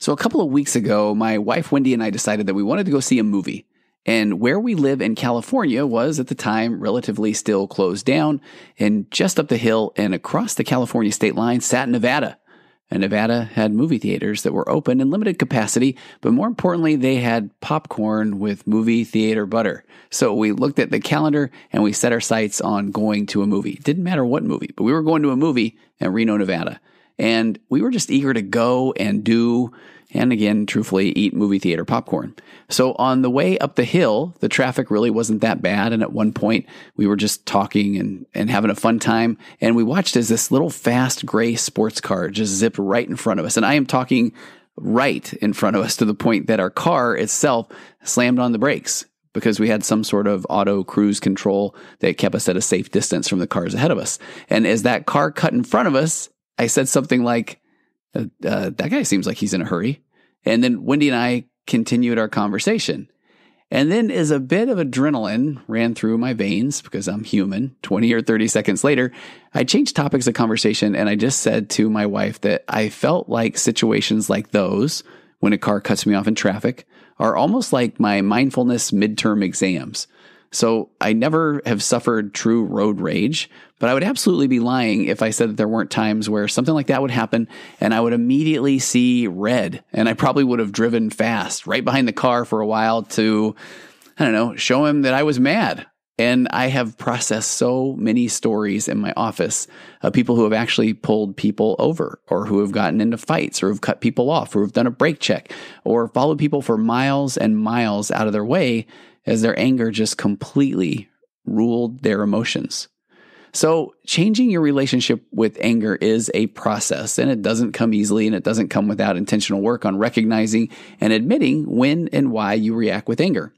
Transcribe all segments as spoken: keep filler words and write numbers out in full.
So a couple of weeks ago, my wife Wendy and I decided that we wanted to go see a movie. And where we live in California was at the time relatively still closed down. And just up the hill and across the California state line sat Nevada. And Nevada had movie theaters that were open in limited capacity, but more importantly, they had popcorn with movie theater butter. So we looked at the calendar and we set our sights on going to a movie. It didn't matter what movie, but we were going to a movie in Reno, Nevada. And we were just eager to go and do, and again, truthfully, eat movie theater popcorn. So on the way up the hill, the traffic really wasn't that bad. And at one point, we were just talking and, and having a fun time. And we watched as this little fast gray sports car just zipped right in front of us. And I am talking right in front of us to the point that our car itself slammed on the brakes because we had some sort of auto cruise control that kept us at a safe distance from the cars ahead of us. And as that car cut in front of us, I said something like, uh, uh, that guy seems like he's in a hurry. And then Wendy and I continued our conversation. And then as a bit of adrenaline ran through my veins, because I'm human, twenty or thirty seconds later, I changed topics of conversation. And I just said to my wife that I felt like situations like those, when a car cuts me off in traffic, are almost like my mindfulness midterm exams. So I never have suffered true road rage, but I would absolutely be lying if I said that there weren't times where something like that would happen and I would immediately see red, and I probably would have driven fast right behind the car for a while to, I don't know, show him that I was mad. And I have processed so many stories in my office of people who have actually pulled people over, or who have gotten into fights, or have cut people off, or have done a brake check, or followed people for miles and miles out of their way as their anger just completely ruled their emotions. So changing your relationship with anger is a process, and it doesn't come easily, and it doesn't come without intentional work on recognizing and admitting when and why you react with anger.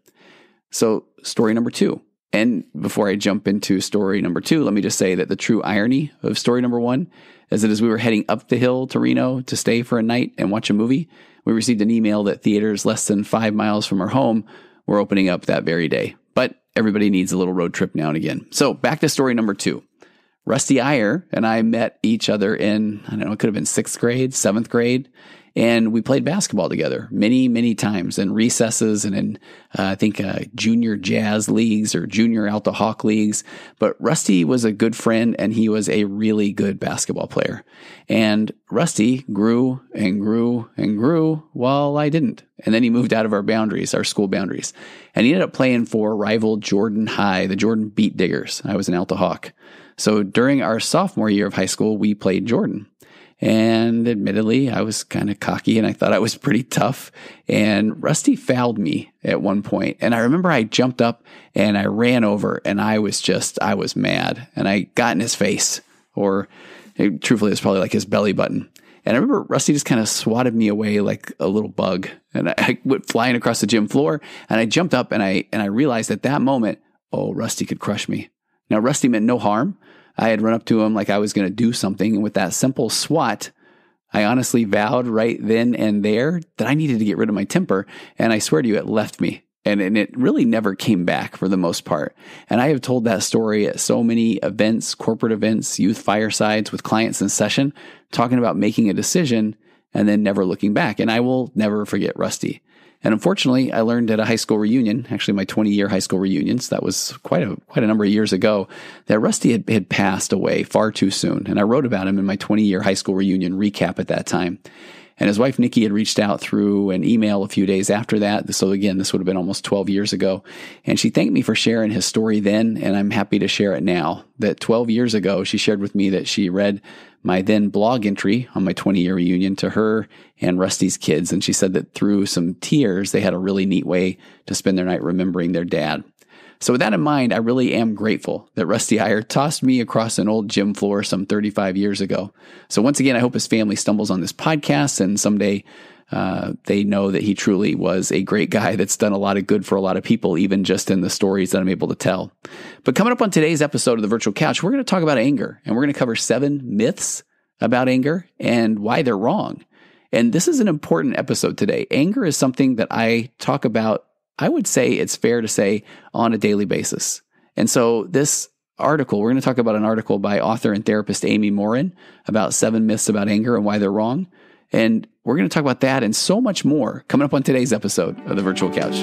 So story number two. And before I jump into story number two, let me just say that the true irony of story number one is that as we were heading up the hill to Reno to stay for a night and watch a movie, we received an email that theaters less than five miles from our home were opening up that very day. But everybody needs a little road trip now and again. So back to story number two. Rusty Iyer and I met each other in, I don't know, it could have been sixth grade, seventh grade. And we played basketball together many, many times in recesses and in, uh, I think, uh, junior jazz leagues or junior Alta Hawk leagues. But Rusty was a good friend, and he was a really good basketball player. And Rusty grew and grew and grew while I didn't. And then he moved out of our boundaries, our school boundaries. And he ended up playing for rival Jordan High, the Jordan Beat Diggers. I was an Alta Hawk. So during our sophomore year of high school, we played Jordan. And admittedly, I was kind of cocky and I thought I was pretty tough. And Rusty fouled me at one point. And I remember I jumped up and I ran over, and I was just, I was mad. And I got in his face, or it, truthfully, it was probably like his belly button. And I remember Rusty just kind of swatted me away like a little bug. And I, I went flying across the gym floor, and I jumped up and I, and I realized at that moment, oh, Rusty could crush me. Now, Rusty meant no harm. I had run up to him like I was going to do something. And with that simple swat, I honestly vowed right then and there that I needed to get rid of my temper. And I swear to you, it left me. And, and it really never came back for the most part. And I have told that story at so many events, corporate events, youth firesides with clients in session, talking about making a decision and then never looking back. And I will never forget Rusty. And unfortunately, I learned at a high school reunion, actually my twenty-year high school reunion, so that was quite a quite a number of years ago, that Rusty had, had passed away far too soon. And I wrote about him in my twenty-year high school reunion recap at that time. And his wife, Nikki, had reached out through an email a few days after that. So again, this would have been almost twelve years ago. And she thanked me for sharing his story then, and I'm happy to share it now. That twelve years ago, she shared with me that she read my then blog entry on my twenty-year reunion to her and Rusty's kids. And she said that through some tears, they had a really neat way to spend their night remembering their dad. So with that in mind, I really am grateful that Rusty Iyer tossed me across an old gym floor some thirty-five years ago. So once again, I hope his family stumbles on this podcast, and someday uh, they know that he truly was a great guy that's done a lot of good for a lot of people, even just in the stories that I'm able to tell. But coming up on today's episode of The Virtual Couch, we're going to talk about anger, and we're going to cover seven myths about anger and why they're wrong. And this is an important episode today. Anger is something that I talk about, I would say it's fair to say, on a daily basis. And so this article, we're going to talk about an article by author and therapist Amy Morin about seven myths about anger and why they're wrong. And we're going to talk about that and so much more coming up on today's episode of The Virtual Couch.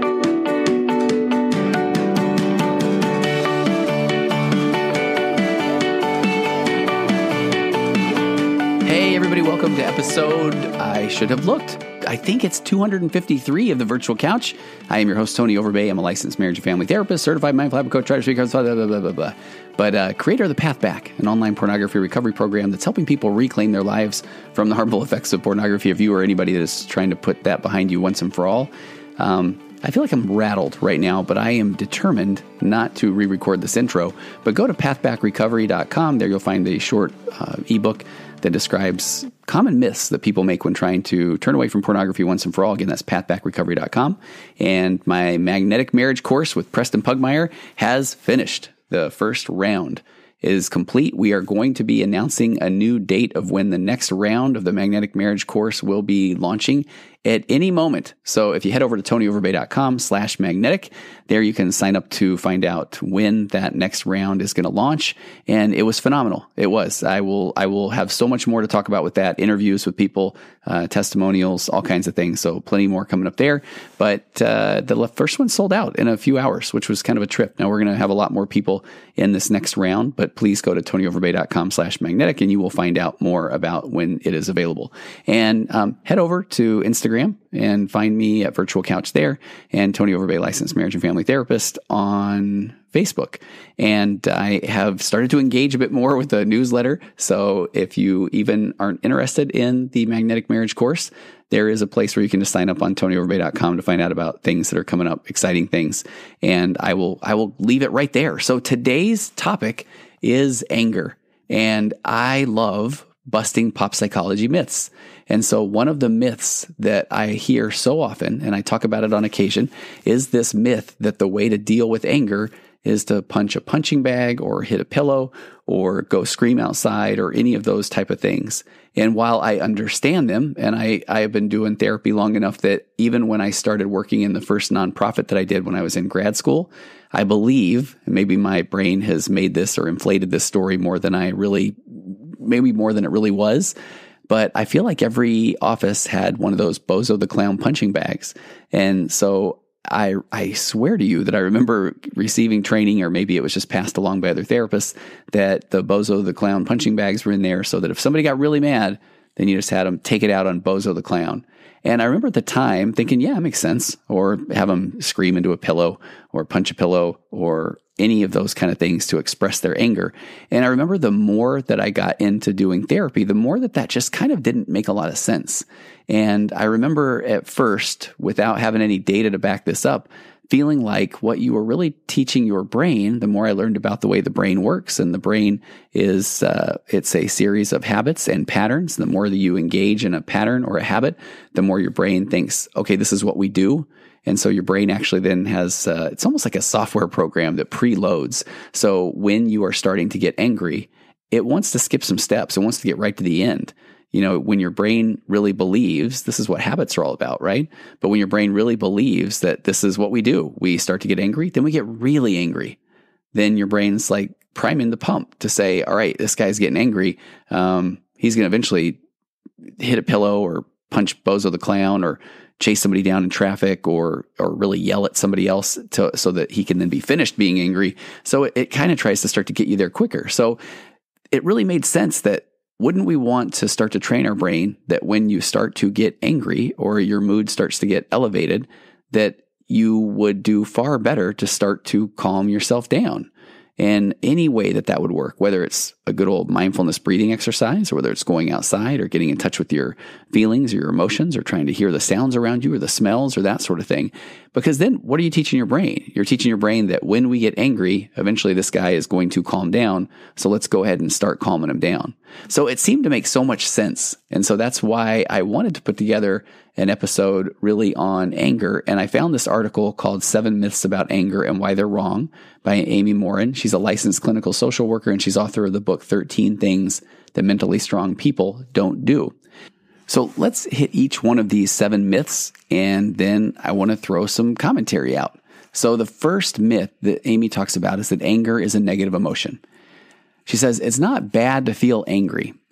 Hey, everybody, welcome to episode, I should have looked. I think it's two hundred fifty-three of The Virtual Couch. I am your host, Tony Overbay. I'm a licensed marriage and family therapist, certified mindful habit coach, writer, speaker, blah, blah, blah, blah, blah. But uh, creator of The Path Back, an online pornography recovery program that's helping people reclaim their lives from the harmful effects of pornography. If you or anybody that is trying to put that behind you once and for all, um, I feel like I'm rattled right now, but I am determined not to re-record this intro. But go to path back recovery dot com. There you'll find a short uh, ebook that describes common myths that people make when trying to turn away from pornography once and for all. Again, that's path back recovery dot com. And my magnetic marriage course with Preston Pugmire has finished. The first round is complete. We are going to be announcing a new date of when the next round of the magnetic marriage course will be launching at any moment. So if you head over to tonyoverbay dot com slash magnetic, there you can sign up to find out when that next round is going to launch. And it was phenomenal. It was. I will I will have so much more to talk about with that. Interviews with people, uh, testimonials, all kinds of things. So plenty more coming up there. But uh, the first one sold out in a few hours, which was kind of a trip. Now we're going to have a lot more people in this next round, but please go to tonyoverbay dot com slash magnetic and you will find out more about when it is available. And um, head over to Instagram and find me at Virtual Couch there, and Tony Overbay, licensed marriage and family therapist, on Facebook. And I have started to engage a bit more with the newsletter. So if you even aren't interested in the magnetic marriage course, there is a place where you can just sign up on tonyoverbay dot com to find out about things that are coming up, exciting things. And I will, I will leave it right there. So today's topic is anger, and I love busting pop psychology myths. And so one of the myths that I hear so often, and I talk about it on occasion, is this myth that the way to deal with anger is to punch a punching bag or hit a pillow or go scream outside or any of those type of things. And while I understand them, and I, I have been doing therapy long enough that even when I started working in the first nonprofit that I did when I was in grad school, I believe, and maybe my brain has made this or inflated this story more than I really, maybe more than it really was, but I feel like every office had one of those Bozo the Clown punching bags. And so I I swear to you that I remember receiving training, or maybe it was just passed along by other therapists, that the Bozo the Clown punching bags were in there so that if somebody got really mad, then you just had them take it out on Bozo the Clown. And I remember at the time thinking, yeah, it makes sense. Or have them scream into a pillow or punch a pillow or any of those kind of things to express their anger. And I remember the more that I got into doing therapy, the more that that just kind of didn't make a lot of sense. And I remember at first, without having any data to back this up, feeling like what you were really teaching your brain, the more I learned about the way the brain works, and the brain is, uh, it's a series of habits and patterns. The more that you engage in a pattern or a habit, the more your brain thinks, okay, this is what we do. And so your brain actually then has, uh, it's almost like a software program that preloads. So when you are starting to get angry, it wants to skip some steps. It wants to get right to the end. You know, when your brain really believes, this is what habits are all about, right? But when your brain really believes that this is what we do, we start to get angry, then we get really angry. Then your brain's like priming the pump to say, all right, this guy's getting angry. Um, he's going to eventually hit a pillow or punch Bozo the Clown or chase somebody down in traffic or or really yell at somebody else to, so that he can then be finished being angry. So it, it kind of tries to start to get you there quicker. So it really made sense that wouldn't we want to start to train our brain that when you start to get angry or your mood starts to get elevated, that you would do far better to start to calm yourself down? And any way that that would work, whether it's a good old mindfulness breathing exercise, or whether it's going outside or getting in touch with your feelings or your emotions or trying to hear the sounds around you or the smells or that sort of thing. Because then what are you teaching your brain? You're teaching your brain that when we get angry, eventually this guy is going to calm down. So let's go ahead and start calming him down. So it seemed to make so much sense. And so that's why I wanted to put together an episode really on anger. And I found this article called Seven Myths About Anger and Why They're Wrong by Amy Morin. She's a licensed clinical social worker, and she's author of the book thirteen Things That Mentally Strong People Don't Do. So let's hit each one of these seven myths, and then I want to throw some commentary out. So the first myth that Amy talks about is that anger is a negative emotion. She says, it's not bad to feel angry.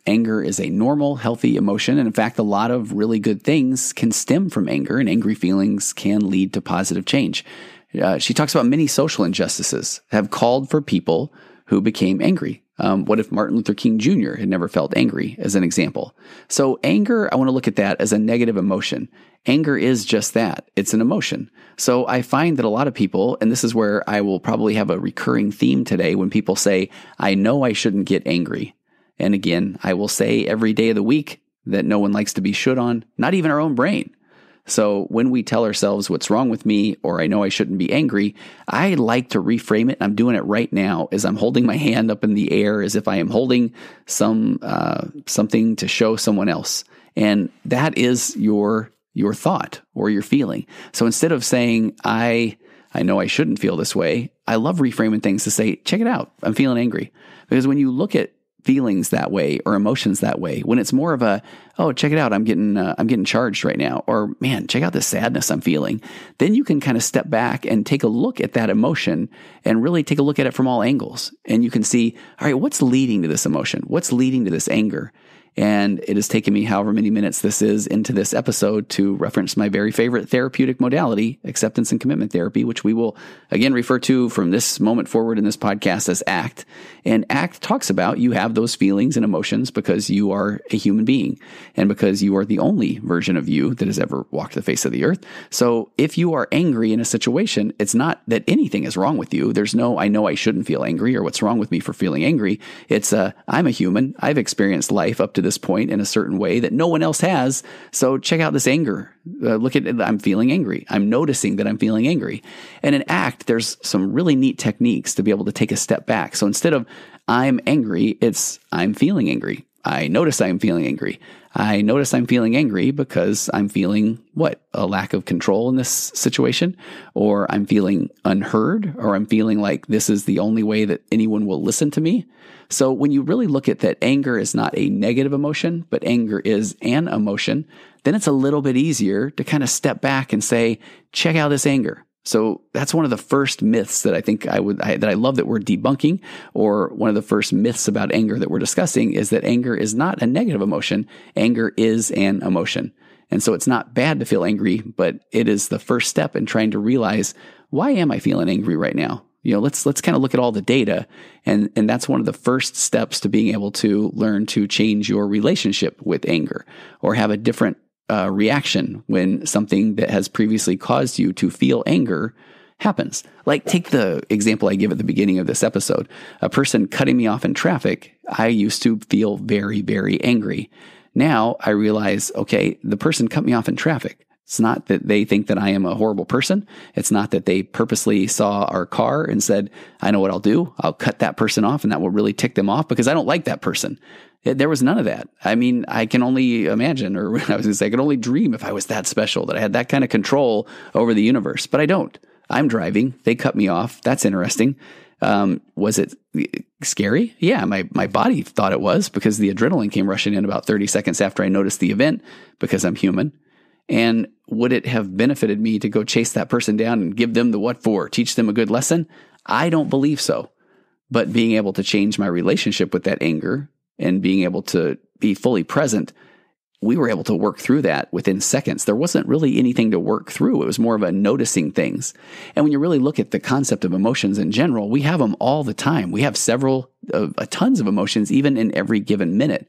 anger is a normal, healthy emotion. And in fact, a lot of really good things can stem from anger, and angry feelings can lead to positive change. Uh, she talks about many social injustices have called for people who became angry. Um, what if Martin Luther King Junior had never felt angry, as an example? So anger, I want to look at that as a negative emotion. Anger is just that. It's an emotion. So I find that a lot of people, and this is where I will probably have a recurring theme today, when people say, I know I shouldn't get angry. And again, I will say every day of the week that no one likes to be should on, not even our own brain. So when we tell ourselves what's wrong with me, or I know I shouldn't be angry, I like to reframe it. I'm doing it right now as I'm holding my hand up in the air as if I am holding some uh, something to show someone else. And that is your your thought or your feeling. So instead of saying, I I know I shouldn't feel this way, I love reframing things to say, check it out, I'm feeling angry. Because when you look at feelings that way or emotions that way, when it's more of a, oh, check it out, I'm getting uh, I'm getting charged right now, or man, check out the sadness I'm feeling, then you can kind of step back and take a look at that emotion and really take a look at it from all angles. And you can see, all right, what's leading to this emotion? What's leading to this anger? And it has taken me however many minutes this is into this episode to reference my very favorite therapeutic modality, acceptance and commitment therapy, which we will again refer to from this moment forward in this podcast as ACT. And ACT talks about you have those feelings and emotions because you are a human being and because you are the only version of you that has ever walked the face of the earth. So if you are angry in a situation, it's not that anything is wrong with you. There's no, I know I shouldn't feel angry, or what's wrong with me for feeling angry. It's a, I'm a human. I've experienced life up to this point in a certain way that no one else has. So check out this anger. Uh, look at it. I'm feeling angry. I'm noticing that I'm feeling angry. And in ACT, there's some really neat techniques to be able to take a step back. So instead of I'm angry, it's I'm feeling angry. I notice I'm feeling angry. I notice I'm feeling angry because I'm feeling what? A lack of control in this situation, or I'm feeling unheard, or I'm feeling like this is the only way that anyone will listen to me. So when you really look at that anger is not a negative emotion, but anger is an emotion, then it's a little bit easier to kind of step back and say, check out this anger. So that's one of the first myths that I think I would, I, that I love that we're debunking, or one of the first myths about anger that we're discussing is that anger is not a negative emotion. Anger is an emotion. And so it's not bad to feel angry, but it is the first step in trying to realize, why am I feeling angry right now? You know, let's, let's kind of look at all the data. And, and that's one of the first steps to being able to learn to change your relationship with anger, or have a different Uh, reaction when something that has previously caused you to feel anger happens. Like, take the example I give at the beginning of this episode. A person cutting me off in traffic, I used to feel very, very angry. Now I realize, okay, the person cut me off in traffic. It's not that they think that I am a horrible person. It's not that they purposely saw our car and said, I know what I'll do. I'll cut that person off and that will really tick them off because I don't like that person. There was none of that. I mean, I can only imagine, or I was going to say, I could only dream if I was that special, that I had that kind of control over the universe, but I don't. I'm driving. They cut me off. That's interesting. Um, was it scary? Yeah, my, my body thought it was, because the adrenaline came rushing in about thirty seconds after I noticed the event, because I'm human. And would it have benefited me to go chase that person down and give them the what for, teach them a good lesson? I don't believe so. But being able to change my relationship with that anger and being able to be fully present, we were able to work through that within seconds. There wasn't really anything to work through. It was more of a noticing things. And when you really look at the concept of emotions in general, we have them all the time. We have several, uh, tons of emotions, even in every given minute.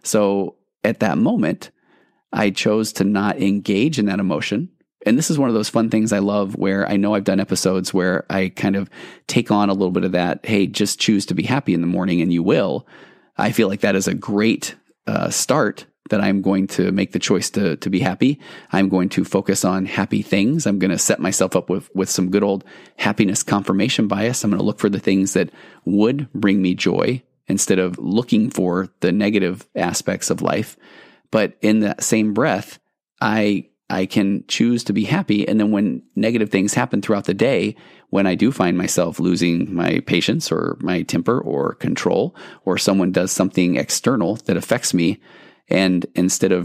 So at that moment, I chose to not engage in that emotion. And this is one of those fun things I love, where I know I've done episodes where I kind of take on a little bit of that, hey, just choose to be happy in the morning and you will. I feel like that is a great uh, start, that I'm going to make the choice to to be happy. I'm going to focus on happy things. I'm going to set myself up with, with some good old happiness confirmation bias. I'm going to look for the things that would bring me joy instead of looking for the negative aspects of life. But in that same breath, I I can choose to be happy. And then when negative things happen throughout the day, when I do find myself losing my patience or my temper or control, or someone does something external that affects me, and instead of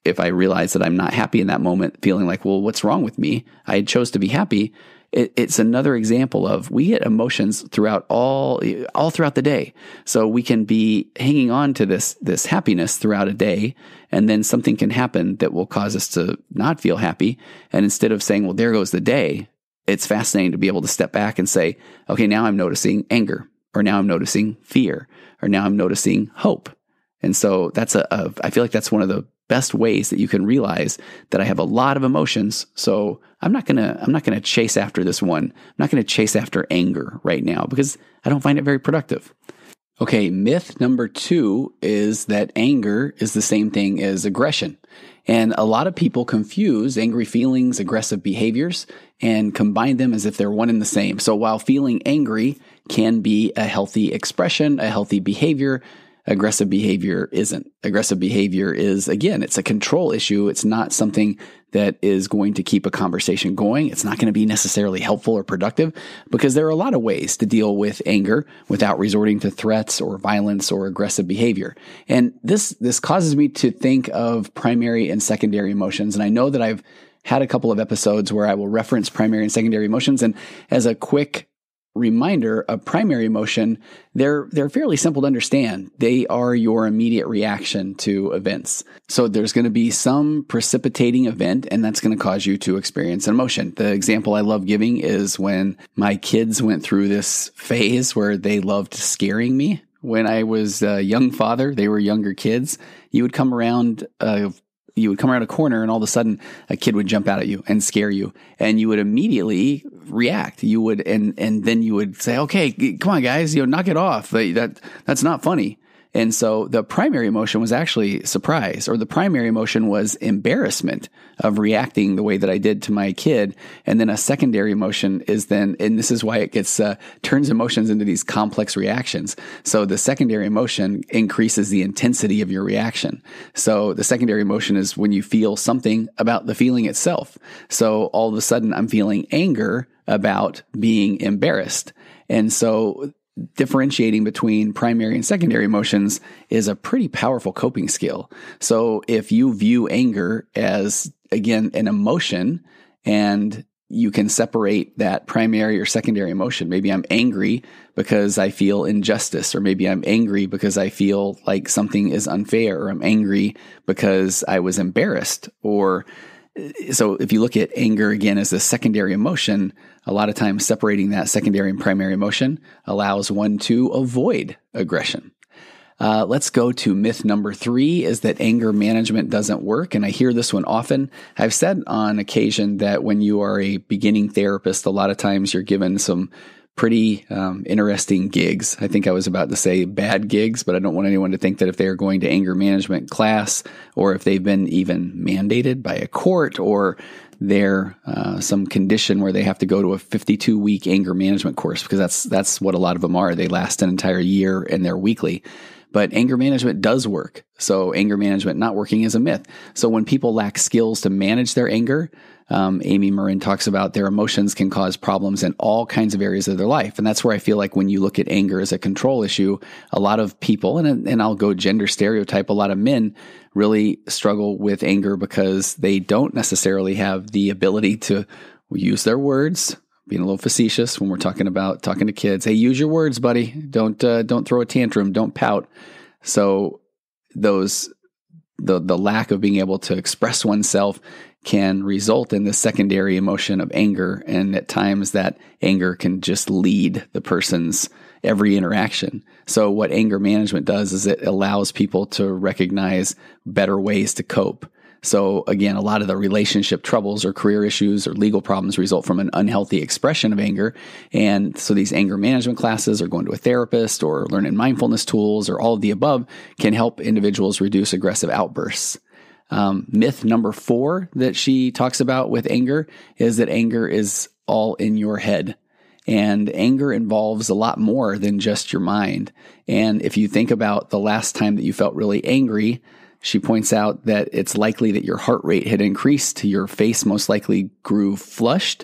if I realize that I'm not happy in that moment, feeling like, well, what's wrong with me? I chose to be happy. It, it's another example of we get emotions throughout all, all throughout the day. So we can be hanging on to this, this happiness throughout a day, and then something can happen that will cause us to not feel happy. And instead of saying, well, there goes the day, it's fascinating to be able to step back and say, okay, now I'm noticing anger, or now I'm noticing fear, or now I'm noticing hope. And so that's a, a I feel like that's one of the best ways that you can realize that I have a lot of emotions. So I'm not going to, I'm not going to chase after this one. I'm not going to chase after anger right now because I don't find it very productive. Okay. Myth number two is that anger is the same thing as aggression. And a lot of people confuse angry feelings, aggressive behaviors, and combine them as if they're one and the same. So while feeling angry can be a healthy expression, a healthy behavior, aggressive behavior isn't. Aggressive behavior is, again, it's a control issue. It's not something that is going to keep a conversation going. It's not going to be necessarily helpful or productive because there are a lot of ways to deal with anger without resorting to threats or violence or aggressive behavior. And this, this causes me to think of primary and secondary emotions. And I know that I've had a couple of episodes where I will reference primary and secondary emotions. And as a quick reminder, a primary emotion, they're they're fairly simple to understand. They are your immediate reaction to events. So there's going to be some precipitating event, and that's going to cause you to experience an emotion. The example I love giving is when my kids went through this phase where they loved scaring me. When I was a young father, they were younger kids. You would come around uh, You would come around a corner and all of a sudden a kid would jump out at you and scare you, and you would immediately react. You would, and, and then you would say, okay, come on guys, you know, knock it off. That, that's not funny. And so the primary emotion was actually surprise, or the primary emotion was embarrassment of reacting the way that I did to my kid. And then a secondary emotion is then, and this is why it gets, uh, turns emotions into these complex reactions. So the secondary emotion increases the intensity of your reaction. So the secondary emotion is when you feel something about the feeling itself. So all of a sudden I'm feeling anger about being embarrassed. And so differentiating between primary and secondary emotions is a pretty powerful coping skill. So if you view anger as, again, an emotion, and you can separate that primary or secondary emotion. Maybe I'm angry because I feel injustice, or maybe I'm angry because I feel like something is unfair, or I'm angry because I was embarrassed. Or so if you look at anger again as a secondary emotion, a lot of times separating that secondary and primary emotion allows one to avoid aggression. Uh, let's go to myth number three, is that anger management doesn't work. And I hear this one often. I've said on occasion that when you are a beginning therapist, a lot of times you're given some pretty um, interesting gigs. I think I was about to say bad gigs, but I don't want anyone to think that if they are going to anger management class, or if they've been even mandated by a court, or they're uh, some condition where they have to go to a fifty-two week anger management course, because that's that's what a lot of them are. They last an entire year and they're weekly. But anger management does work. So anger management not working is a myth. So when people lack skills to manage their anger, um, Amy Morin talks about their emotions can cause problems in all kinds of areas of their life. And that's where I feel like when you look at anger as a control issue, a lot of people, and, and I'll go gender stereotype, a lot of men really struggle with anger because they don't necessarily have the ability to use their words. Being a little facetious when we're talking about talking to kids. Hey, use your words, buddy. Don't uh, don't throw a tantrum. Don't pout. So those the the lack of being able to express oneself can result in the secondary emotion of anger, and at times that anger can just lead the person's every interaction. So what anger management does is it allows people to recognize better ways to cope. So again, a lot of the relationship troubles or career issues or legal problems result from an unhealthy expression of anger. And so these anger management classes, or going to a therapist, or learning mindfulness tools, or all of the above can help individuals reduce aggressive outbursts. Um, myth number four that she talks about with anger is that anger is all in your head. And anger involves a lot more than just your mind. And if you think about the last time that you felt really angry, she points out that it's likely that your heart rate had increased, your face most likely grew flushed,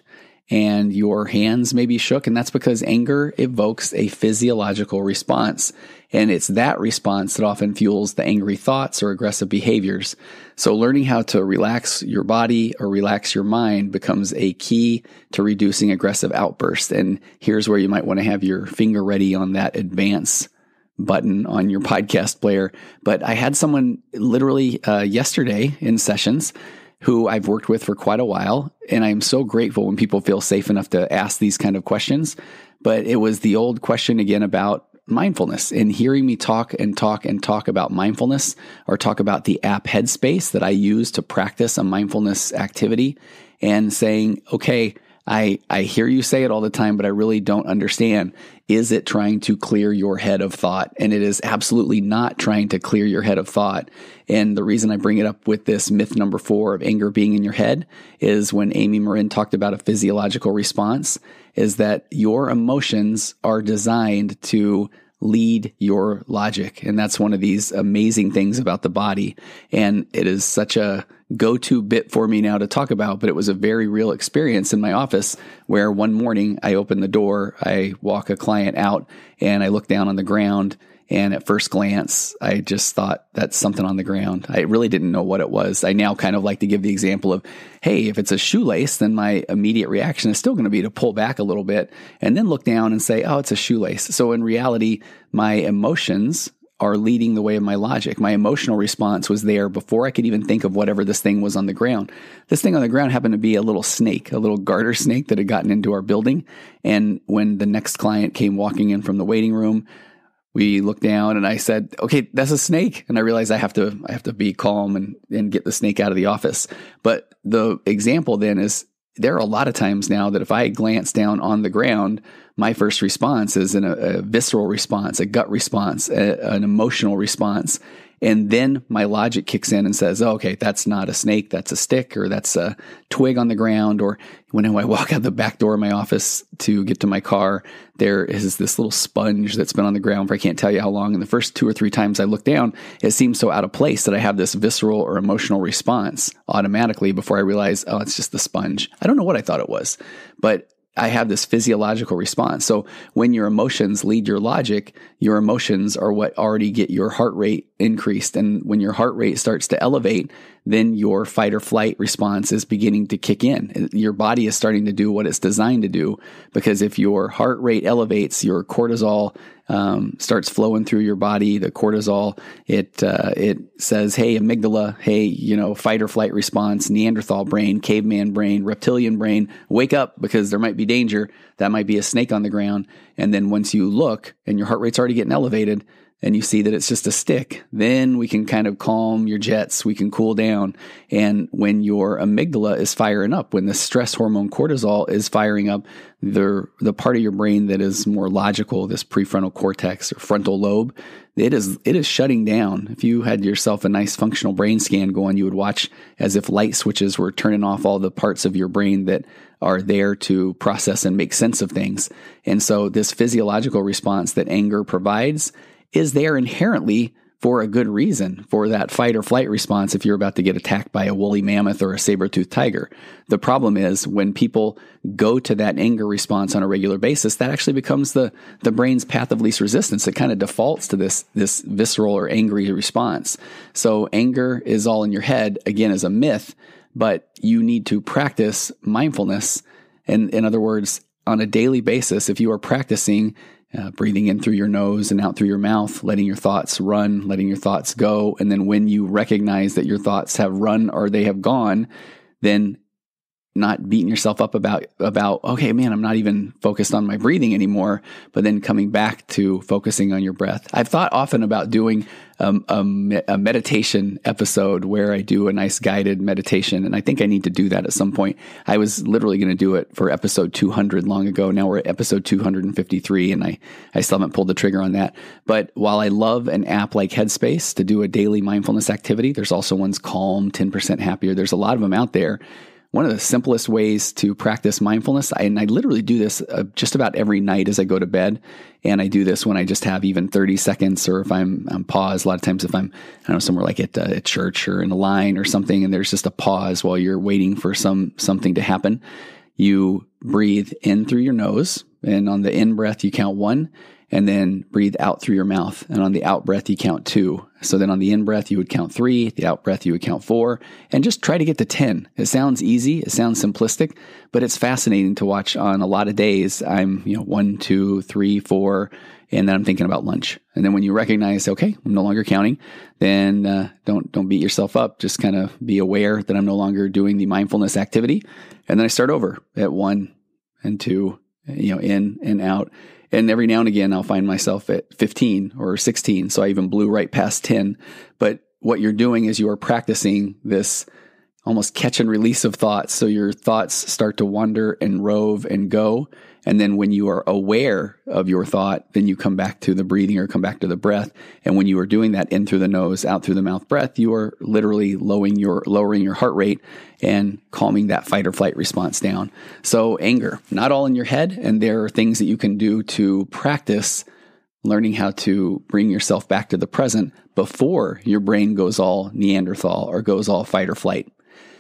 and your hands may be shook. And that's because anger evokes a physiological response. And it's that response that often fuels the angry thoughts or aggressive behaviors. So learning how to relax your body or relax your mind becomes a key to reducing aggressive outbursts. And here's where you might want to have your finger ready on that advance button on your podcast player. But I had someone literally uh, yesterday in sessions who I've worked with for quite a while. And I'm so grateful when people feel safe enough to ask these kind of questions. But it was the old question again about mindfulness, and hearing me talk and talk and talk about mindfulness, or talk about the app Headspace that I use to practice a mindfulness activity, and saying, okay, I, I hear you say it all the time, but I really don't understand. Is it trying to clear your head of thought? And it is absolutely not trying to clear your head of thought. And the reason I bring it up with this myth number four of anger being in your head is when Amy Morin talked about a physiological response, is that your emotions are designed to lead your logic. And that's one of these amazing things about the body. And it is such a go-to bit for me now to talk about, but it was a very real experience in my office where one morning I open the door, I walk a client out, and I look down on the ground. And at first glance, I just thought that's something on the ground. I really didn't know what it was. I now kind of like to give the example of, hey, if it's a shoelace, then my immediate reaction is still going to be to pull back a little bit and then look down and say, oh, it's a shoelace. So in reality, my emotions are leading the way of my logic. My emotional response was there before I could even think of whatever this thing was on the ground. This thing on the ground happened to be a little snake, a little garter snake that had gotten into our building. And when the next client came walking in from the waiting room, we looked down and I said, okay, that's a snake. And I realized I have to, I have to be calm and, and get the snake out of the office. But the example then is, there are a lot of times now that if I glance down on the ground, my first response is an, a visceral response, a gut response, a, an emotional response. And then my logic kicks in and says, oh, okay, that's not a snake, that's a stick, or that's a twig on the ground. Or when I walk out the back door of my office to get to my car, there is this little sponge that's been on the ground for I can't tell you how long. And the first two or three times I look down, it seems so out of place that I have this visceral or emotional response automatically before I realize, oh, it's just the sponge. I don't know what I thought it was, but I have this physiological response. So when your emotions lead your logic, your emotions are what already get your heart rate increased. And when your heart rate starts to elevate, then your fight or flight response is beginning to kick in. Your body is starting to do what it's designed to do, because if your heart rate elevates, your cortisol um, starts flowing through your body. The cortisol, it uh, it says, hey, amygdala, hey, you know, fight or flight response, Neanderthal brain, caveman brain, reptilian brain, wake up because there might be danger. That might be a snake on the ground. And then once you look and your heart rate's already getting elevated, and you see that it's just a stick, then we can kind of calm your jets. We can cool down. And when your amygdala is firing up, when the stress hormone cortisol is firing up, the the part of your brain that is more logical, this prefrontal cortex or frontal lobe, it is it is shutting down. If you had yourself a nice functional brain scan going, you would watch as if light switches were turning off all the parts of your brain that are there to process and make sense of things. And so this physiological response that anger provides is there inherently for a good reason, for that fight or flight response if you're about to get attacked by a woolly mammoth or a saber-toothed tiger. The problem is when people go to that anger response on a regular basis, that actually becomes the, the brain's path of least resistance. It kind of defaults to this, this visceral or angry response. So anger is all in your head, again, is a myth, but you need to practice mindfulness. And in other words, on a daily basis, if you are practicing Uh, breathing in through your nose and out through your mouth, letting your thoughts run, letting your thoughts go. And then when you recognize that your thoughts have run or they have gone, then not beating yourself up about, about, okay, man, I'm not even focused on my breathing anymore, but then coming back to focusing on your breath. I've thought often about doing um, a, a meditation episode where I do a nice guided meditation. And I think I need to do that at some point. I was literally going to do it for episode two hundred long ago. Now we're at episode two hundred fifty-three and I, I still haven't pulled the trigger on that. But while I love an app like Headspace to do a daily mindfulness activity, there's also ones Calm, ten percent Happier. There's a lot of them out there. One of the simplest ways to practice mindfulness, I, and I literally do this uh, just about every night as I go to bed, and I do this when I just have even thirty seconds, or if I'm, I'm paused. A lot of times if I'm, I don't know, somewhere like at, uh, at church or in a line or something, and there's just a pause while you're waiting for some something to happen, you breathe in through your nose, and on the in breath, you count one, and then breathe out through your mouth. And on the out breath, you count two. So then on the in breath, you would count three, the out breath, you would count four, and just try to get to ten. It sounds easy. It sounds simplistic, but it's fascinating to watch. On a lot of days, I'm, you know, one, two, three, four, and then I'm thinking about lunch. And then when you recognize, okay, I'm no longer counting, then uh, don't don't beat yourself up. Just kind of be aware that I'm no longer doing the mindfulness activity. And then I start over at one and two, you know, in and out. And every now and again, I'll find myself at fifteen or sixteen. So I even blew right past ten. But what you're doing is you are practicing this almost catch and release of thoughts. So your thoughts start to wander and rove and go. And then when you are aware of your thought, then you come back to the breathing or come back to the breath. And when you are doing that in through the nose, out through the mouth breath, you are literally lowering your, lowering your heart rate and calming that fight or flight response down. So anger, not all in your head. And there are things that you can do to practice learning how to bring yourself back to the present before your brain goes all Neanderthal or goes all fight or flight.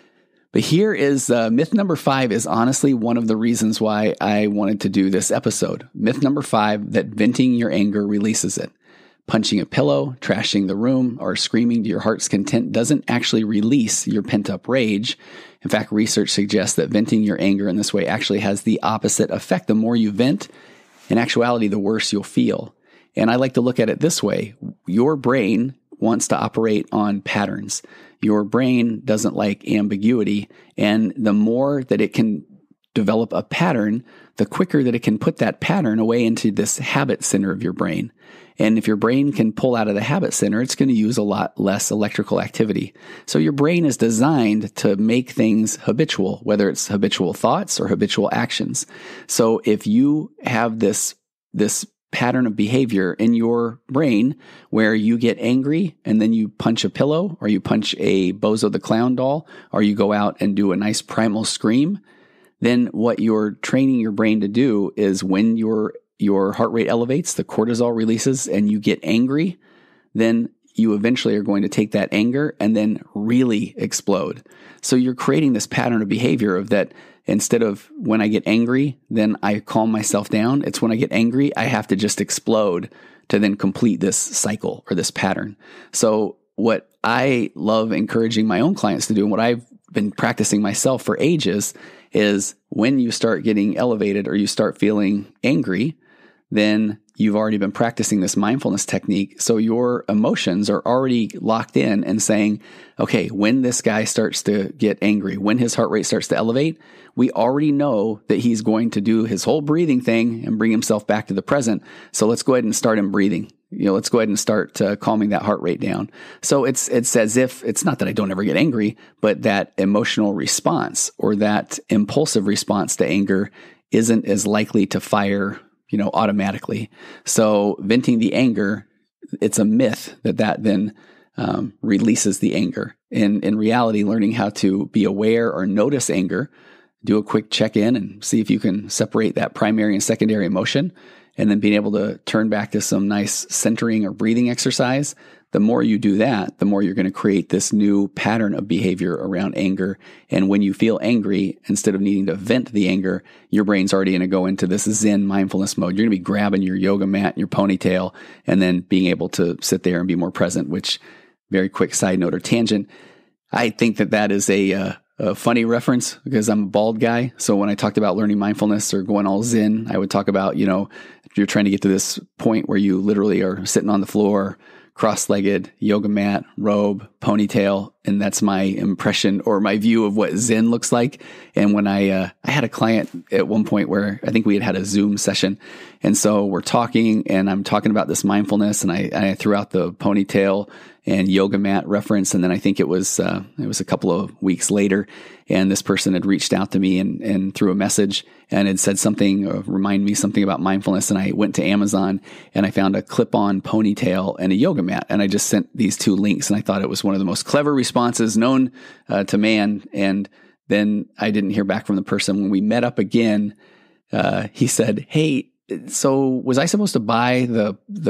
But here is uh, myth number five is honestly one of the reasons why I wanted to do this episode. Myth number five, that venting your anger releases it. Punching a pillow, trashing the room, or screaming to your heart's content doesn't actually release your pent-up rage. In fact, research suggests that venting your anger in this way actually has the opposite effect. The more you vent, in actuality, the worse you'll feel. And I like to look at it this way. Your brain wants to operate on patterns. Your brain doesn't like ambiguity, and the more that it can develop a pattern, the quicker that it can put that pattern away into this habit center of your brain. And if your brain can pull out of the habit center, it's going to use a lot less electrical activity. So your brain is designed to make things habitual, whether it's habitual thoughts or habitual actions. So if you have this, this pattern of behavior in your brain where you get angry and then you punch a pillow, or you punch a Bozo the Clown doll, or you go out and do a nice primal scream, then what you're training your brain to do is when your your heart rate elevates, the cortisol releases, and you get angry, then you eventually are going to take that anger and then really explode. So you're creating this pattern of behavior of that. Instead of when I get angry, then I calm myself down. It's when I get angry, I have to just explode to then complete this cycle or this pattern. So what I love encouraging my own clients to do, and what I've been practicing myself for ages, is when you start getting elevated or you start feeling angry, then you've already been practicing this mindfulness technique. So your emotions are already locked in and saying, okay, when this guy starts to get angry, when his heart rate starts to elevate, we already know that he's going to do his whole breathing thing and bring himself back to the present. So let's go ahead and start him breathing. You know, let's go ahead and start uh, calming that heart rate down. So it's it's as if, it's not that I don't ever get angry, but that emotional response or that impulsive response to anger isn't as likely to fire, you know, automatically. So venting the anger, it's a myth that that then um, releases the anger. In in reality, learning how to be aware or notice anger, do a quick check-in and see if you can separate that primary and secondary emotion, and then being able to turn back to some nice centering or breathing exercise. The more you do that, the more you're going to create this new pattern of behavior around anger. And when you feel angry, instead of needing to vent the anger, your brain's already going to go into this Zen mindfulness mode. You're going to be grabbing your yoga mat, your ponytail, and then being able to sit there and be more present, which, very quick side note or tangent, I think that that is a, uh, a funny reference because I'm a bald guy. So when I talked about learning mindfulness or going all Zen, I would talk about, you know, if you're trying to get to this point where you literally are sitting on the floor, cross-legged, yoga mat, robe, ponytail, and that's my impression or my view of what Zen looks like. And when I uh, I had a client at one point where I think we had had a Zoom session, and so we're talking, and I'm talking about this mindfulness, and I, I threw out the ponytail and yoga mat reference, and then I think it was uh, it was a couple of weeks later, and this person had reached out to me and and through a message and had said something, uh, remind me something about mindfulness, and I went to Amazon and I found a clip-on ponytail and a yoga mat, and I just sent these two links, and I thought it was one of the most clever responses known uh, to man. And then I didn't hear back from the person. When we met up again, uh, he said, "Hey, so was I supposed to buy the the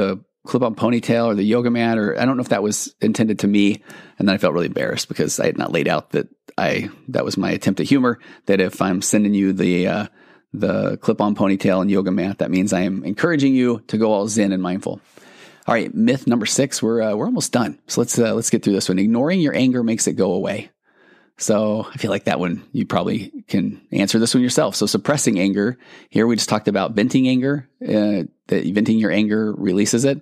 clip-on ponytail or the yoga mat, or I don't know if that was intended to me. And then I felt really embarrassed because I had not laid out that I, that was my attempt at humor, that if I'm sending you the, uh, the clip-on ponytail and yoga mat, that means I am encouraging you to go all zen and mindful. All right, myth number six. We're uh, we're almost done, so let's uh, let's get through this one. Ignoring your anger makes it go away. So I feel like that one you probably can answer this one yourself. So suppressing anger. Here we just talked about venting anger. Uh, that venting your anger releases it.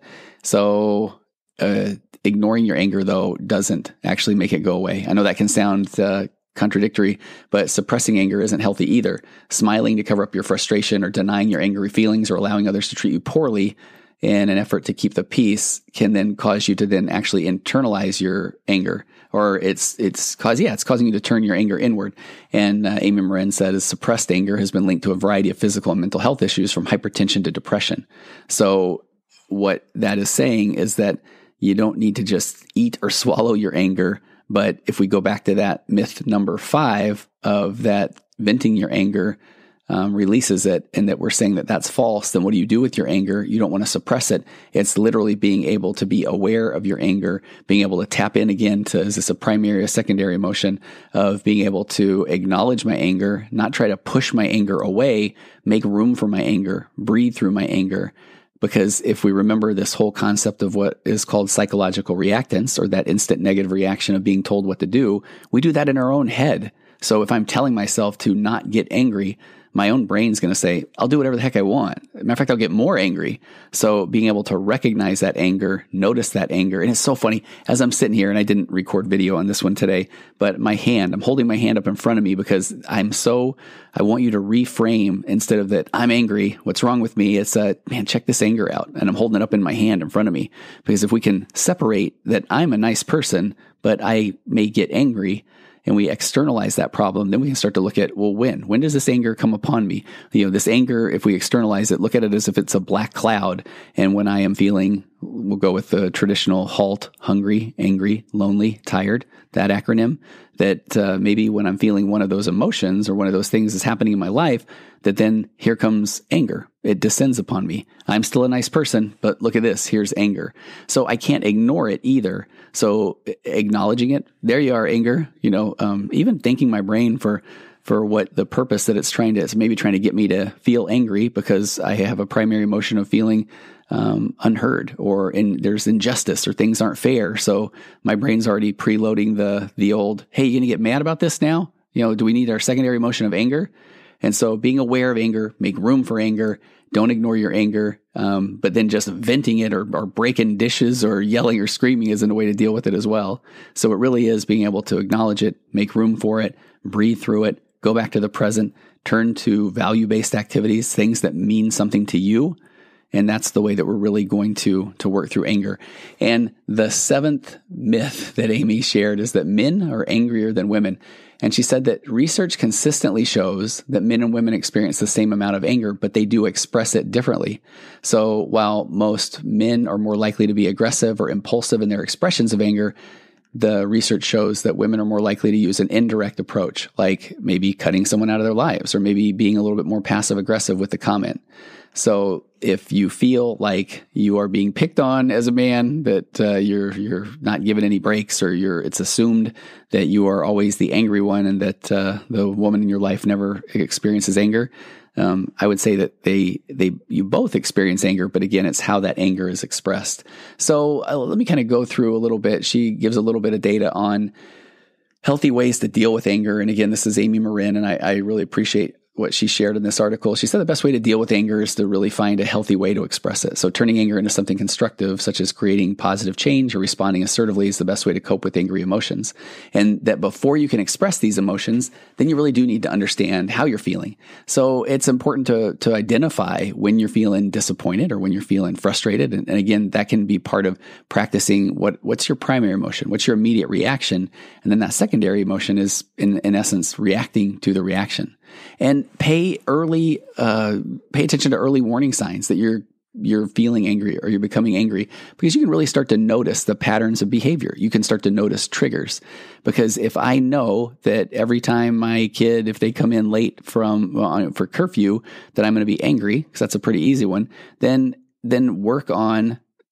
So uh, ignoring your anger though doesn't actually make it go away. I know that can sound uh, contradictory, but suppressing anger isn't healthy either. Smiling to cover up your frustration or denying your angry feelings or allowing others to treat you poorly in an effort to keep the peace can then cause you to then actually internalize your anger, or it's, it's cause, yeah, it's causing you to turn your anger inward. And uh, Amy Morin says suppressed anger has been linked to a variety of physical and mental health issues from hypertension to depression. So what that is saying is that you don't need to just eat or swallow your anger. But if we go back to that myth number five of that venting your anger Um, releases it, and that we're saying that that's false, then what do you do with your anger? You don't want to suppress it. It's literally being able to be aware of your anger, being able to tap in again to, is this a primary or secondary emotion, of being able to acknowledge my anger, not try to push my anger away, make room for my anger, breathe through my anger. Because if we remember this whole concept of what is called psychological reactance, or that instant negative reaction of being told what to do, we do that in our own head. So if I'm telling myself to not get angry, my own brain's going to say, I'll do whatever the heck I want. Matter of fact, I'll get more angry. So being able to recognize that anger, notice that anger. And it's so funny, as I'm sitting here, and I didn't record video on this one today, but my hand, I'm holding my hand up in front of me because I'm so, I want you to reframe, instead of that I'm angry, what's wrong with me? It's a, man, check this anger out. And I'm holding it up in my hand in front of me. Because if we can separate that I'm a nice person, but I may get angry, and we externalize that problem, then we can start to look at, well, when? When does this anger come upon me? You know, this anger, if we externalize it, look at it as if it's a black cloud. And when I am feeling, we'll go with the traditional HALT, hungry, angry, lonely, tired, that acronym, that uh, maybe when I'm feeling one of those emotions or one of those things is happening in my life, that then here comes anger. It descends upon me. I'm still a nice person, but look at this. Here's anger. So I can't ignore it either. So acknowledging it, there you are, anger, you know, um, even thanking my brain for for what the purpose that it's trying to, it's maybe trying to get me to feel angry because I have a primary emotion of feeling um, unheard, or in, there's injustice or things aren't fair. So my brain's already preloading the the old, hey, you gonna get mad about this now? You know, do we need our secondary emotion of anger? And so being aware of anger, make room for anger, don't ignore your anger, um, but then just venting it or, or breaking dishes or yelling or screaming isn't a way to deal with it as well. So it really is being able to acknowledge it, make room for it, breathe through it, go back to the present, turn to value-based activities, things that mean something to you. And that's the way that we're really going to, to work through anger. And the seventh myth that Amy shared is that men are angrier than women. And she said that research consistently shows that men and women experience the same amount of anger, but they do express it differently. So while most men are more likely to be aggressive or impulsive in their expressions of anger, the research shows that women are more likely to use an indirect approach, like maybe cutting someone out of their lives or maybe being a little bit more passive aggressive with the comment. So if you feel like you are being picked on as a man, that uh, you're you're not given any breaks, or you're it's assumed that you are always the angry one, and that uh, the woman in your life never experiences anger, um, I would say that they they you both experience anger, but again, it's how that anger is expressed. So uh, let me kind of go through a little bit. She gives a little bit of data on healthy ways to deal with anger, and again, this is Amy Morin, and I, I really appreciate what she shared in this article. She said the best way to deal with anger is to really find a healthy way to express it. So turning anger into something constructive, such as creating positive change or responding assertively, is the best way to cope with angry emotions. And that before you can express these emotions, then you really do need to understand how you're feeling. So it's important to, to identify when you're feeling disappointed or when you're feeling frustrated. And, and again, that can be part of practicing what, what's your primary emotion? What's your immediate reaction? And then that secondary emotion is, in, in essence, reacting to the reaction. And pay early, uh, pay attention to early warning signs that you're you're feeling angry or you're becoming angry, because you can really start to notice the patterns of behavior. You can start to notice triggers. Because if I know that every time my kid, if they come in late from well, for curfew, that I'm going to be angry, because that's a pretty easy one, then then work on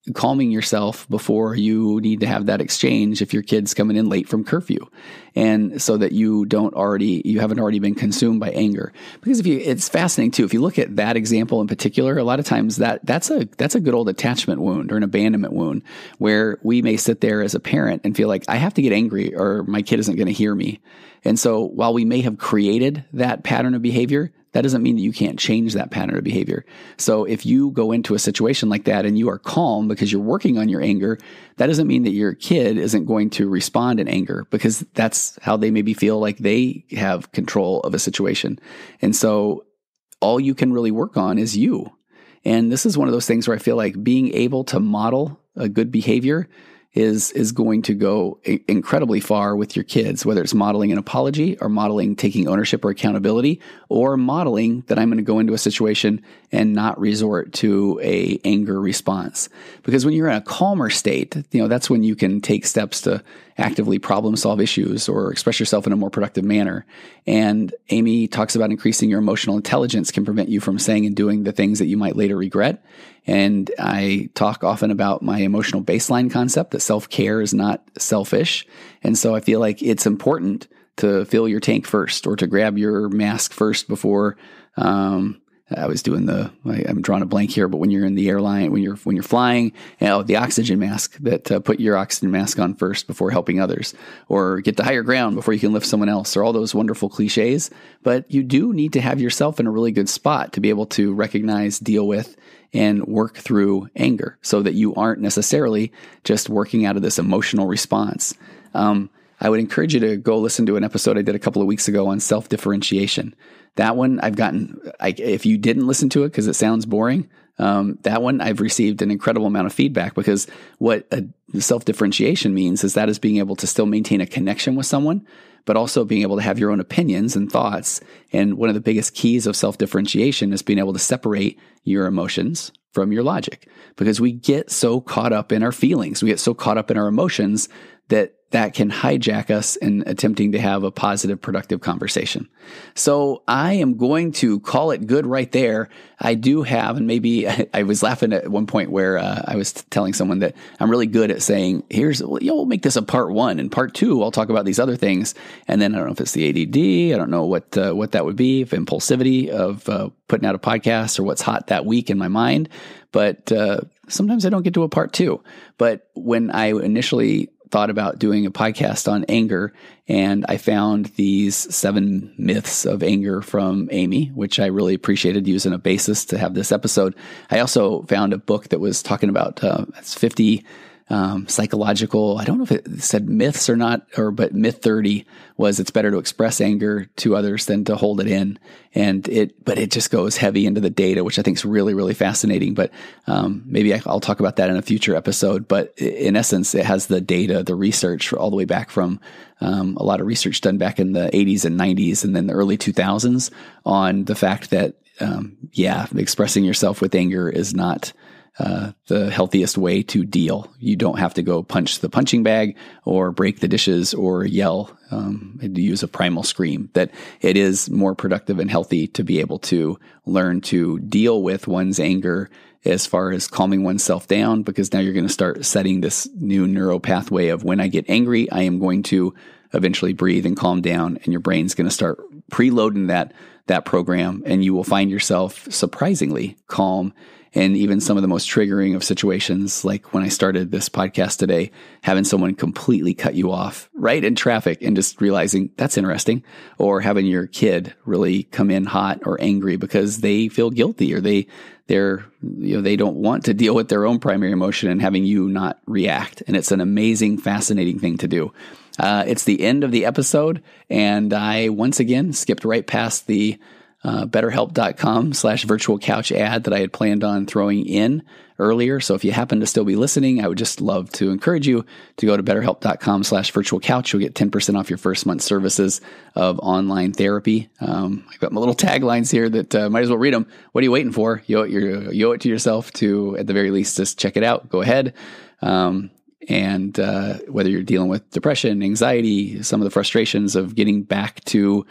calming yourself before you need to have that exchange if your kid's coming in late from curfew, and so that you don't already, you haven't already been consumed by anger. Because if you, it's fascinating too, if you look at that example in particular, a lot of times that that's a, that's a good old attachment wound or an abandonment wound, where we may sit there as a parent and feel like I have to get angry or my kid isn't going to hear me. And so while we may have created that pattern of behavior, that doesn't mean that you can't change that pattern of behavior. So if you go into a situation like that and you are calm because you're working on your anger, that doesn't mean that your kid isn't going to respond in anger, because that's how they maybe feel like they have control of a situation. And so all you can really work on is you. And this is one of those things where I feel like being able to model a good behavior is is going to go incredibly far with your kids, whether it's modeling an apology or modeling taking ownership or accountability, or modeling that I'm going to go into a situation and not resort to a anger response. Because when you're in a calmer state, you know, that's when you can take steps to actively problem solve issues or express yourself in a more productive manner. And Amy talks about increasing your emotional intelligence can prevent you from saying and doing the things that you might later regret. And I talk often about my emotional baseline concept that self-care is not selfish. And so I feel like it's important to fill your tank first, or to grab your mask first before, um, I was doing the, I, I'm drawing a blank here, but when you're in the airline, when you're, when you're flying, you know, the oxygen mask, that uh, put your oxygen mask on first before helping others, or get to higher ground before you can lift someone else, or all those wonderful cliches. But you do need to have yourself in a really good spot to be able to recognize, deal with, and work through anger, so that you aren't necessarily just working out of this emotional response. Um, I would encourage you to go listen to an episode I did a couple of weeks ago on self-differentiation. That one I've gotten, I, if you didn't listen to it because it sounds boring, um, that one I've received an incredible amount of feedback, because what a self-differentiation means is that is being able to still maintain a connection with someone, but also being able to have your own opinions and thoughts. And one of the biggest keys of self-differentiation is being able to separate your emotions from your logic, because we get so caught up in our feelings, we get so caught up in our emotions that that can hijack us in attempting to have a positive, productive conversation. So I am going to call it good right there. I do have, and maybe I, I was laughing at one point where uh, I was telling someone that I'm really good at saying, here's, you know, we'll make this a part one, and part two, I'll talk about these other things. And then I don't know if it's the A D D, I don't know what uh, what that would be, if impulsivity of uh, putting out a podcast, or what's hot that week in my mind. But uh, sometimes I don't get to a part two. But when I initially thought about doing a podcast on anger, and I found these seven myths of anger from Amy, which I really appreciated using a basis to have this episode. I also found a book that was talking about uh, it's fifty um, psychological, I don't know if it said myths or not, or but myth thirty was it's better to express anger to others than to hold it in. And it, but it just goes heavy into the data, which I think is really, really fascinating. But um, maybe I, I'll talk about that in a future episode. But in essence, it has the data, the research all the way back from um, a lot of research done back in the eighties and nineties and then the early two thousands on the fact that, um, yeah, expressing yourself with anger is not Uh, the healthiest way to deal. You don't have to go punch the punching bag or break the dishes or yell um, and use a primal scream. That it is more productive and healthy to be able to learn to deal with one's anger as far as calming oneself down, because now you're going to start setting this new neural pathway of when I get angry, I am going to eventually breathe and calm down, and your brain's going to start preloading that that program, and you will find yourself surprisingly calm. And even some of the most triggering of situations, like when I started this podcast today, having someone completely cut you off right in traffic and just realizing that's interesting, or having your kid really come in hot or angry because they feel guilty, or they they're you know they don't want to deal with their own primary emotion, and having you not react. And it's an amazing, fascinating thing to do. Uh, it's the end of the episode, and I once again skipped right past the Uh, betterhelp.com slash virtual couch ad that I had planned on throwing in earlier. So if you happen to still be listening, I would just love to encourage you to go to betterhelp.com slash virtual couch. You'll get ten percent off your first month's services of online therapy. Um, I've got my little taglines here that uh, might as well read them. What are you waiting for? You owe, it, you owe it to yourself to, at the very least, just check it out. Go ahead. Um, and uh, whether you're dealing with depression, anxiety, some of the frustrations of getting back to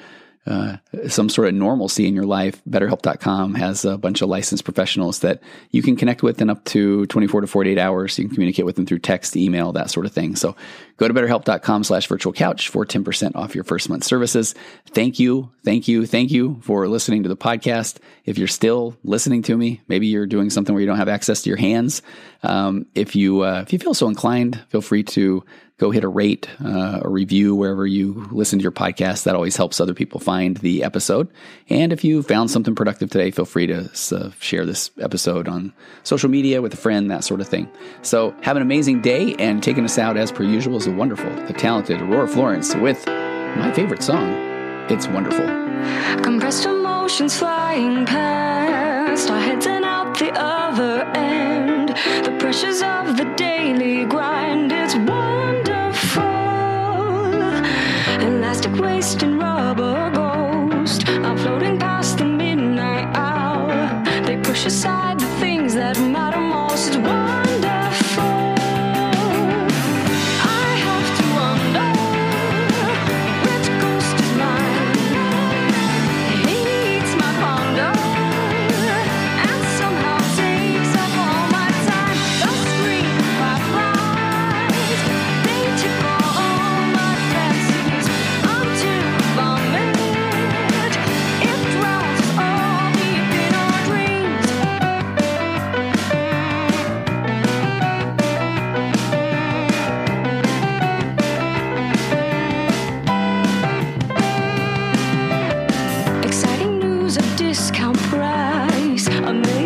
uh, some sort of normalcy in your life, BetterHelp dot com has a bunch of licensed professionals that you can connect with in up to twenty-four to forty-eight hours. You can communicate with them through text, email, that sort of thing. So go to BetterHelp dot com slash virtual couch for ten percent off your first month services. Thank you, thank you, thank you for listening to the podcast. If you're still listening to me, maybe you're doing something where you don't have access to your hands. Um, if you uh, if you feel so inclined, feel free to go hit a rate, uh, a review wherever you listen to your podcast. That always helps other people find the episode. And if you found something productive today, feel free to uh, share this episode on social media with a friend, that sort of thing. So have an amazing day, and taking us out as per usual is the wonderful, the talented Aurora Florence with my favorite song, It's Wonderful. Compressed emotions flying past, our heads and out the other end. The pressures of the daily grind, it's wonderful. Elastic waste and rubber ghost are floating past the midnight hour. They push aside the things that matter most. It's wonderful. I have to wonder which ghost is mine. He needs my ponder and somehow takes up all my time. The screen fireflies, they tickle all my fancies until vomit. It drowns us all deep in our dreams. Exciting news of discount price, amazing